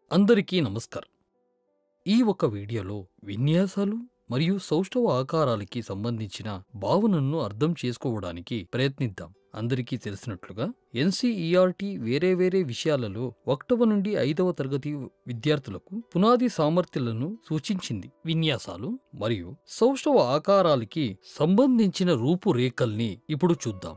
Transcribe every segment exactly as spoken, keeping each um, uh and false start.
అందరికీ నమస్కారం. ఈ ఒక వీడియోలో విన్యాసాలు మరియు సౌష్ఠవ ఆకారాలకి సంబంధించిన భావనను అర్థం చేసుకోవడానికి ప్రయత్నిద్దాం. అందరికీ తెలిసినట్లుగా ఎన్సీఈఆర్టీ వేరే వేరే విషయాలలో ఒకటవ నుండి ఐదవ తరగతి విద్యార్థులకు పునాది సామర్థ్యాలను సూచించింది. విన్యాసాలు మరియు సౌష్ఠవ ఆకారాలకి సంబంధించిన రూపురేఖల్ని ఇప్పుడు చూద్దాం.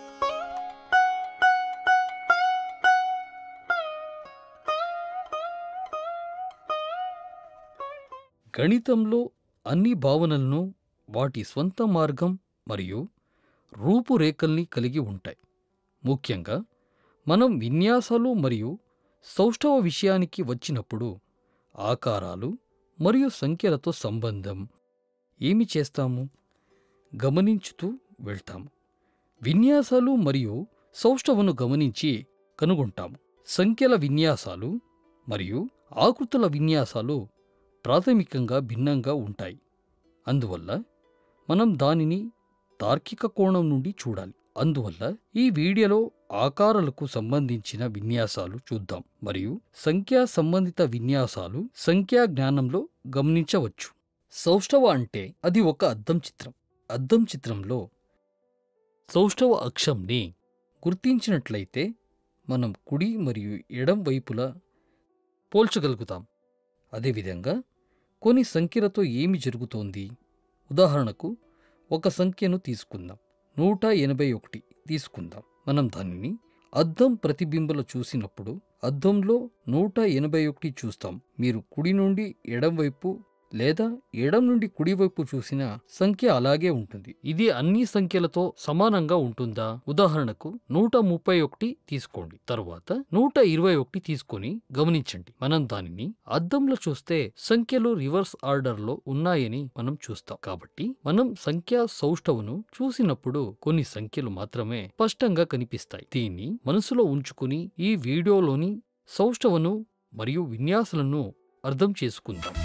గణితంలో అన్ని భావనలను వాటి స్వంత మార్గం మరియు రూపురేఖల్ని కలిగి ఉంటాయి. ముఖ్యంగా మనం విన్యాసాలు మరియు సౌష్ఠవ విషయానికి వచ్చినప్పుడు ఆకారాలు మరియు సంఖ్యలతో సంబంధం ఏమి చేస్తాము గమనించుతూ వెళ్తాము. విన్యాసాలు మరియు సౌష్ఠవను గమనించి కనుగొంటాము. సంఖ్యల విన్యాసాలు మరియు ఆకృతుల విన్యాసాలు ప్రాథమికంగా భిన్నంగా ఉంటాయి. అందువల్ల మనం దానిని తార్కిక కోణం నుండి చూడాలి. అందువల్ల ఈ వీడియోలో ఆకారాలకు సంబంధించిన విన్యాసాలు చూద్దాం మరియు సంఖ్యా సంబంధిత విన్యాసాలు సంఖ్యా జ్ఞానంలో గమనించవచ్చు. సౌష్ఠవ అంటే అది ఒక అద్దం చిత్రం. అద్దం చిత్రంలో సౌష్ఠవ అక్షంని గుర్తించినట్లయితే మనం కుడి మరియు ఎడం వైపులా పోల్చగలుగుతాం. అదేవిధంగా కొన్ని సంఖ్యలతో ఏమి జరుగుతోంది? ఉదాహరణకు ఒక సంఖ్యను తీసుకుందాం. నూట ఎనభై ఒకటి తీసుకుందాం. మనం దానిని అద్దం ప్రతిబింబలు చూసినప్పుడు అద్దంలో నూట ఎనభై ఒకటి చూస్తాం. మీరు కుడి నుండి ఎడం వైపు లేదా ఎడం నుండి కుడివైపు చూసిన సంఖ్య అలాగే ఉంటుంది. ఇది అన్ని సంఖ్యలతో సమానంగా ఉంటుందా? ఉదాహరణకు నూట ముప్పై ఒకటి తీసుకోండి. తరువాత నూట ఇరవై ఒకటి తీసుకొని గమనించండి. మనం దానిని అద్దంలో చూస్తే సంఖ్యలు రివర్స్ ఆర్డర్ లో ఉన్నాయని మనం చూస్తాం. కాబట్టి మనం సంఖ్యా సౌష్ఠవను చూసినప్పుడు కొన్ని సంఖ్యలు మాత్రమే స్పష్టంగా కనిపిస్తాయి. దీన్ని మనసులో ఉంచుకుని ఈ వీడియోలోని సౌష్ఠవను మరియు విన్యాసాలను అర్థం చేసుకుందాం.